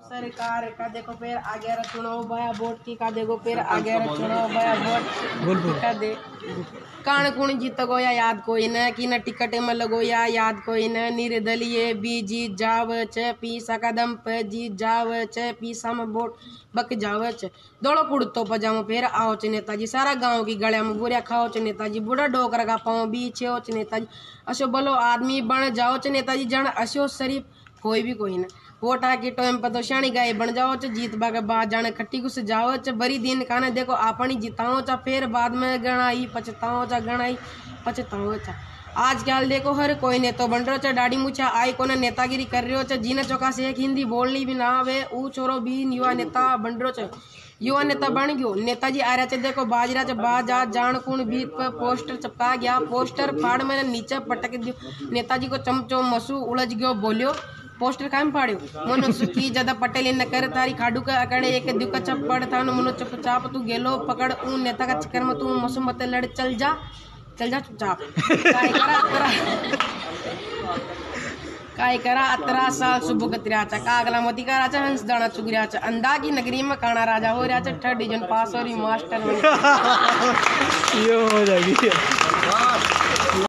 सरकार का देखो फिर आगे चुनाव भया वोट की का देखो फिर आगे चुनाव भया वोट का दे कान कुण जीत गोया याद कोई न कि न टिकट में लगोया याद कोई न निर्दलीय भी जीत जाव च पीसा कदम पे जीत जाव च पीसा में वोट बक जाव च दौड़ो कुड़तो पजामो फिर आओ च नेताजी सारा गांव की गलिया में बुरिया खाओ च नेताजी बुढ़ा डोकर का पाँव बीच हो च नेताजी असो बोलो आदमी बन जाओ च नेताजी जन असो शरीफ कोई भी कोई ना वोट आके टाइम पर तो शानी गाय बन जाओ च जीत बागे बाद जाने खट्टी घुस जाओ च बरी दिन काने देखो आपनी जिताओ चा फिर बाद में गणाई पछताओ चा गणाई पछताओ चा आजकल देखो हर कोई नेता बन रहा चा दाढ़ी मुछा आई कोने नेतागिरी कर रहे हो चा जीने चौका से एक हिंदी बोलनी भी ना आवे ऊ छोरो भी युवा नेता बन रहा चा युवा नेता बन गयो नेताजी आ रहा चे देखो बाजरा च बाजा जान कुण बीत पर पोस्टर चपका गया पोस्टर फाड़ में नीचे पटक दियो नेताजी को चमचो मसू उलझ गयो बोलियो पोस्टर काम पाड़ियो मनो सुखी जदा पटेल न कर तारी खाडू का अकड़े एक दुका चप्पड़ था मनो चुपचाप तू गेलो पकड़ ऊ नेता का चक्कर में तू मसू मत लड़ चल जा चुपचाप काय करा 18 साल सुबह कतराचा कागला मोती कराचा हंस दाना चुगराचा अंदा की नगरी में काना राजा हो रहा 3rd डिवीजन पास और मास्टर ये हो जाएगी।